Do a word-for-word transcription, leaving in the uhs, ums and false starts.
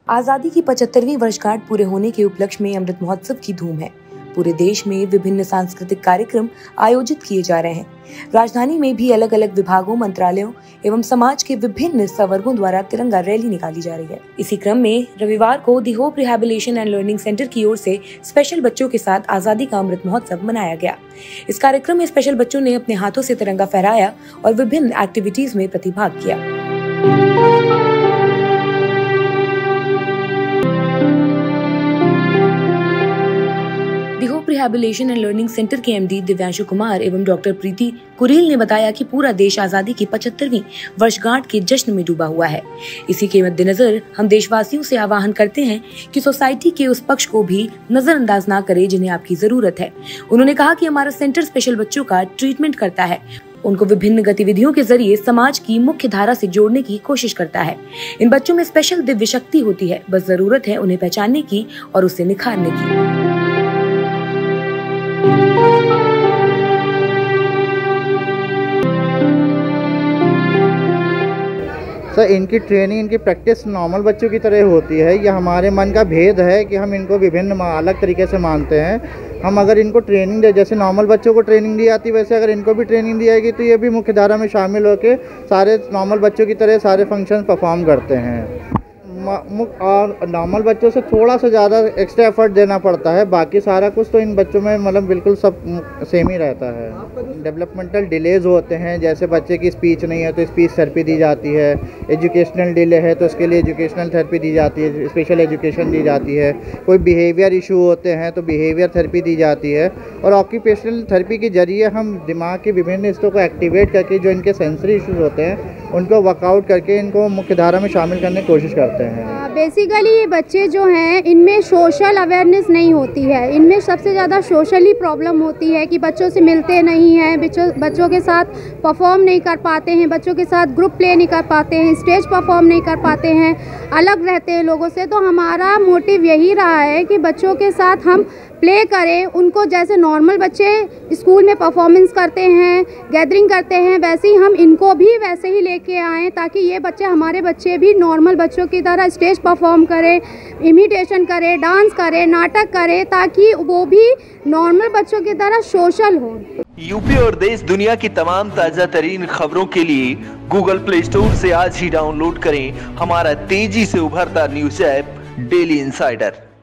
आजादी की पचहत्तरवीं वर्षगांठ पूरे होने के उपलक्ष्य में अमृत महोत्सव की धूम है। पूरे देश में विभिन्न सांस्कृतिक कार्यक्रम आयोजित किए जा रहे हैं। राजधानी में भी अलग अलग विभागों, मंत्रालयों एवं समाज के विभिन्न संवर्गों द्वारा तिरंगा रैली निकाली जा रही है। इसी क्रम में रविवार को the Hope rehabilitation and learning centre की ओर से स्पेशल बच्चों के साथ आजादी का अमृत महोत्सव मनाया गया। इस कार्यक्रम में स्पेशल बच्चों ने अपने हाथों से तिरंगा फहराया और विभिन्न एक्टिविटीज में प्रतिभाग किया। The Hope rehabilitation and learning centre के एमडी दिव्यांशु कुमार एवं डॉक्टर प्रीति कुरेल ने बताया कि पूरा देश आजादी की पचहत्तरवीं वर्षगांठ के जश्न में डूबा हुआ है। इसी के मद्देनजर हम देशवासियों से आह्वान करते हैं कि सोसाइटी के उस पक्ष को भी नजरअंदाज न करें जिन्हें आपकी जरूरत है। उन्होंने कहा कि हमारा सेंटर स्पेशल बच्चों का ट्रीटमेंट करता है, उनको विभिन्न गतिविधियों के जरिए समाज की मुख्य धारा से जोड़ने की कोशिश करता है। इन बच्चों में स्पेशल दिव्य शक्ति होती है, बस जरूरत है उन्हें पहचानने की और उसे निखारने की। सर, इनकी ट्रेनिंग, इनकी प्रैक्टिस नॉर्मल बच्चों की तरह होती है। यह हमारे मन का भेद है कि हम इनको विभिन्न अलग तरीके से मानते हैं। हम अगर इनको ट्रेनिंग दे, जैसे नॉर्मल बच्चों को ट्रेनिंग दी जाती है, वैसे अगर इनको भी ट्रेनिंग दी जाएगी तो ये भी मुख्य धारा में शामिल होकर सारे नॉर्मल बच्चों की तरह सारे फंक्शन परफॉर्म करते हैं। और नॉर्मल बच्चों से थोड़ा सा ज़्यादा एक्स्ट्रा एफर्ट देना पड़ता है, बाकी सारा कुछ तो इन बच्चों में मतलब बिल्कुल सब सेम ही रहता है। डेवलपमेंटल डिलेज होते हैं, जैसे बच्चे की स्पीच नहीं है तो स्पीच थेरेपी दी जाती है, एजुकेशनल डिले है तो उसके लिए एजुकेशनल थेरेपी दी जाती है, स्पेशल एजुकेशन दी जाती है। कोई बिहेवियर इशू होते हैं तो बिहेवियर थेरेपी दी जाती है। और ऑक्यूपेशनल थेरेपी के जरिए हम दिमाग के विभिन्न हिस्सों को एक्टिवेट करके जो इनके सेंसरी इशूज़ होते हैं उनको वर्कआउट करके इनको मुख्य धारा में शामिल करने की कोशिश करते हैं। बेसिकली ये बच्चे जो हैं इनमें सोशल अवेयरनेस नहीं होती है। इनमें सबसे ज़्यादा सोशली प्रॉब्लम होती है कि बच्चों से मिलते नहीं हैं, बच्चों बच्चों के साथ परफॉर्म नहीं कर पाते हैं, बच्चों के साथ ग्रुप प्ले नहीं कर पाते हैं, स्टेज परफॉर्म नहीं कर पाते हैं, अलग रहते हैं लोगों से। तो हमारा मोटिव यही रहा है कि बच्चों के साथ हम प्ले करें, उनको जैसे नॉर्मल बच्चे स्कूल में परफॉर्मेंस करते हैं, गैदरिंग करते हैं, वैसे ही हम इनको भी वैसे ही लेके आएँ ताकि ये बच्चे, हमारे बच्चे भी नॉर्मल बच्चों की तरह स्टेज परफॉर्म करें, इमिटेशन करें, डांस करें, नाटक करें, ताकि वो भी नॉर्मल बच्चों की तरह सोशल हो। यूपी और देश दुनिया की तमाम ताज़ा तरीन खबरों के लिए गूगल प्ले स्टोर से आज ही डाउनलोड करें हमारा तेजी से उभरता न्यूज़ ऐप डेली इनसाइडर।